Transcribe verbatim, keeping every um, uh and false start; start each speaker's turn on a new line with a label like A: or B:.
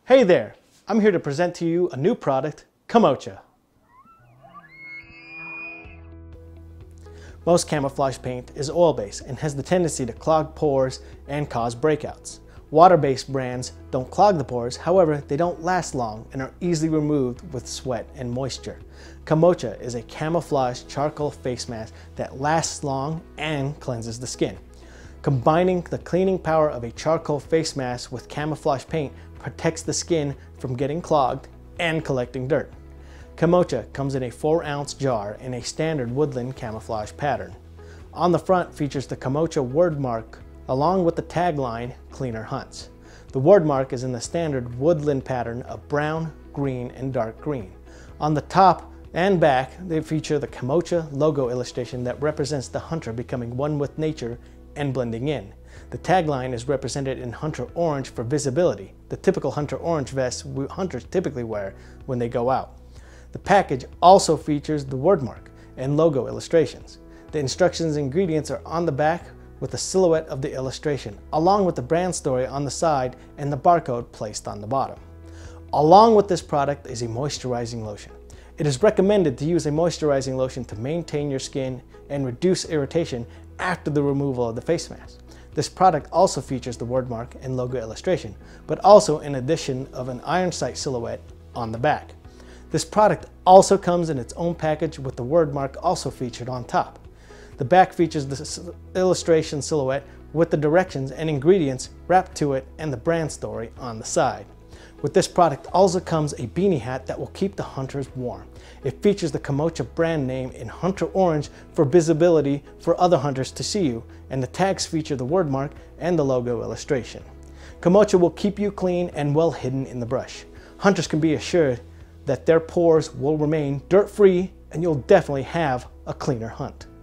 A: Hey there, I'm here to present to you a new product, Camocé. Most camouflage paint is oil-based and has the tendency to clog pores and cause breakouts. Water-based brands don't clog the pores, however, they don't last long and are easily removed with sweat and moisture. Camocé is a camouflage charcoal face mask that lasts long and cleanses the skin. Combining the cleaning power of a charcoal face mask with camouflage paint protects the skin from getting clogged and collecting dirt. Camocé comes in a four ounce jar in a standard woodland camouflage pattern. On the front features the Camocé word mark along with the tagline, Cleaner Hunts. The word mark is in the standard woodland pattern of brown, green, and dark green. On the top and back, they feature the Camocé logo illustration that represents the hunter becoming one with nature and blending in. The tagline is represented in hunter orange for visibility, the typical hunter orange vest hunters typically wear when they go out. The package also features the word mark and logo illustrations. The instructions and ingredients are on the back with the silhouette of the illustration, along with the brand story on the side and the barcode placed on the bottom. Along with this product is a moisturizing lotion. It is recommended to use a moisturizing lotion to maintain your skin and reduce irritation after the removal of the face mask. This product also features the word mark and logo illustration, but also in addition of an iron sight silhouette on the back. This product also comes in its own package with the word mark also featured on top. The back features the illustration silhouette with the directions and ingredients wrapped to it and the brand story on the side. With this product also comes a beanie hat that will keep the hunters warm. It features the Camocé brand name in hunter orange for visibility for other hunters to see you, and the tags feature the word mark and the logo illustration. Camocé will keep you clean and well hidden in the brush. Hunters can be assured that their pores will remain dirt-free and you'll definitely have a cleaner hunt.